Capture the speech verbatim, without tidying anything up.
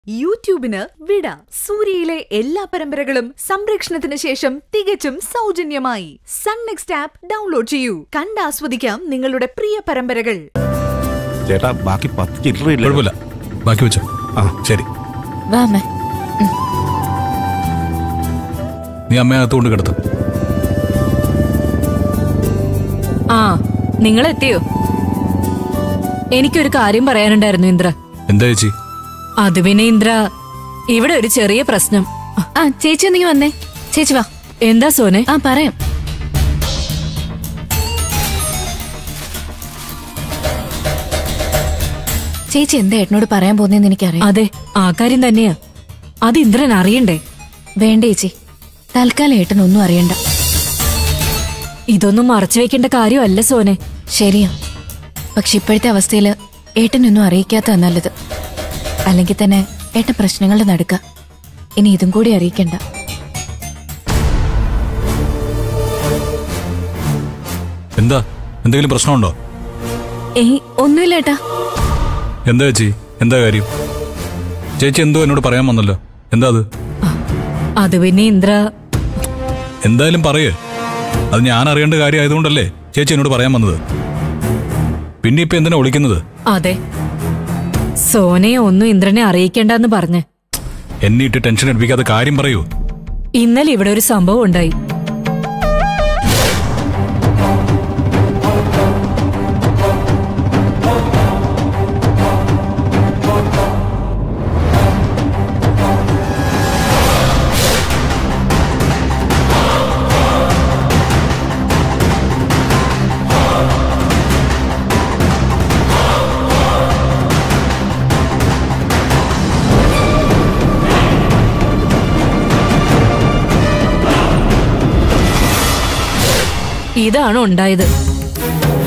യൂട്യൂബിന് വിട. സൂര്യയിലെ എല്ലാ പരമ്പരകളും സംരക്ഷണത്തിന് ശേഷം തികച്ചും സൗജന്യമായി സൺ നെക്സ്റ്റ് ആപ്പ് ഡൗൺലോഡ് ചെയ്യൂ. കണ്ടാസ്വദിക്കാം നിങ്ങളുടെ പ്രിയ പരമ്പരകൾ. ചേട്ടാ ബാക്കി പത്ത് ചില്ലറയില്ല. കുഴപ്പമില്ല, ബാക്കി വെച്ചോ. ആ ശരി, നീ അമ്മയെ അകത്തുകൊണ്ട് കിടത്തും. ആ, നിങ്ങൾ എത്തിയോ? എനിക്കൊരു കാര്യം പറയാനുണ്ടായിരുന്നു ഇന്ദ്ര. എന്താ ചേച്ചി? അത് പിന്നെ ഇന്ദ്ര, ഇവിടെ ഒരു ചെറിയ പ്രശ്നം. ആ ചേച്ചി നീ വന്നേ. ചേച്ചി വാ. എന്താ സോനെ? ആ പറയാം. ചേച്ചി എന്താ ഏട്ടനോട് പറയാൻ പോകുന്നതെന്ന് എനിക്കറിയാം. അതെ, ആ കാര്യം തന്നെയാ. അത് ഇന്ദ്രൻ അറിയണ്ടേ? വേണ്ട ചേച്ചി, തൽക്കാലം ഏട്ടനൊന്നും അറിയണ്ട. ഇതൊന്നും മറച്ചു വെക്കേണ്ട കാര്യമല്ല സോനെ. ശരിയാ, പക്ഷെ ഇപ്പോഴത്തെ അവസ്ഥയില് ഏട്ടനൊന്നും അറിയിക്കാത്ത നല്ലത്. അല്ലെങ്കിൽ തന്നെ ഏട്ടൻ പ്രശ്നങ്ങളുടെ നടുക്ക. ഇനി ഇതും കൂടി അറിയിക്കണ്ട. എന്താ, എന്തെങ്കിലും പ്രശ്നമുണ്ടോ? ഏയ് ഒന്നുമില്ല ഏട്ടാ. എന്താ ചേച്ചി, എന്താ കാര്യം? ചേച്ചി എന്തോ എന്നോട് പറയാൻ വന്നല്ലോ, എന്താ അത്? അത് പിന്നെ ഇന്ദ്ര, എന്തായാലും പറയേ. അത് ഞാൻ അറിയേണ്ട കാര്യം ആയതുകൊണ്ടല്ലേ ചേച്ചി എന്നോട് പറയാൻ വന്നത്. പിന്നെ ഇപ്പൊ എന്തിനാ വിളിക്കുന്നത്? അതെ, സോനയെ ഒന്നും ഇന്ദ്രനെ അറിയിക്കണ്ടെന്ന് പറഞ്ഞ്. എന്നെ ഇട്ട് ടെൻഷൻ എടുപ്പിക്കാത്ത കാര്യം പറയൂ. ഇന്നലെ ഇവിടെ ഒരു സംഭവം ഉണ്ടായി. ഇതാണ് ഉണ്ടായത്.